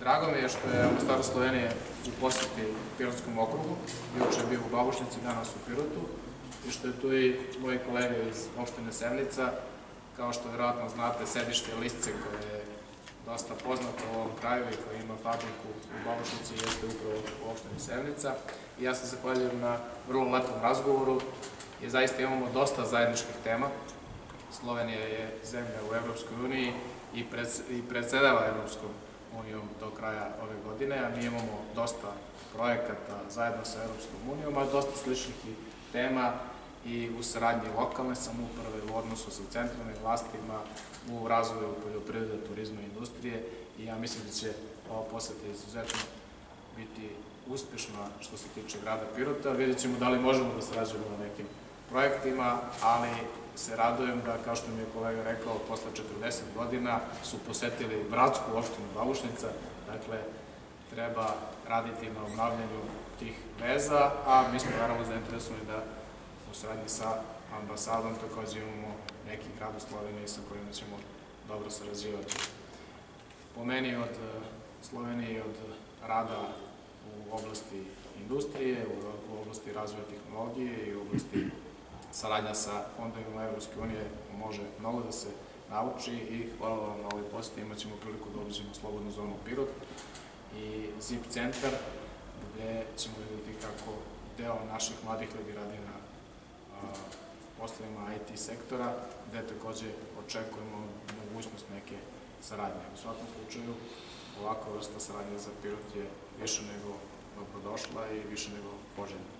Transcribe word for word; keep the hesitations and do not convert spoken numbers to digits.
Drago mi je što je ambasador Slovenije u poseti Pirotskom okrugu, juče je bio u Babušnici, danas u Pirotu, i što je tu i moji kolege iz opštine Sevnica. Kao što vjerojatno znate, sedište Lisce, koje je dosta poznato u ovom kraju i koji ima fabriku u Babušnici, jeste upravo u opštini Sevnica. I ja se zahvaljujem na vrlo lepom razgovoru, jer zaista imamo dosta zajedničkih tema. Slovenija je zemlja u Evropskoj uniji i predsedava Evropskom unijom do kraja ove godine, a mi imamo dosta projekata zajedno sa Evropskom unijom, a dosta sličnih tema i u saradnji lokalne samouprave, u odnosu sa centralnim vlastima, u razvoju poljoprivrede, turizma i industrije. I ja mislim da će ova poseta izuzetno biti uspešna što se tiče grada Pirota. Vidjet ćemo da li možemo da sarađujemo na nekim projektima, ali se radujem da, kao što mi je kolega rekao, posle četrdeset godina su posetili bratsku opštinu Babušnica. Dakle, treba raditi na obnavljanju tih veza, a mi smo naravno zainteresovani da u saradnji sa ambasadom takođe imamo neki grad u Sloveniji sa kojima ćemo dobro sarađivati. Po meni od Slovenije i od rada u oblasti industrije, u oblasti razvoja tehnologije i u oblasti saradnja sa fondovima Evropske unije može mnogo da se nauči i hvala vam na ovoj poseti. Imat ćemo priliku da obiđemo slobodnu zonu Pirot i ZIP centar, gde ćemo vidjeti kako deo naših mladih ljudi radi na poslovima I T sektora, gde takođe očekujemo mogućnost neke saradnje. U svakom slučaju, ovakva vrsta saradnje za Pirot je više nego dobrodošla i više nego poželjna.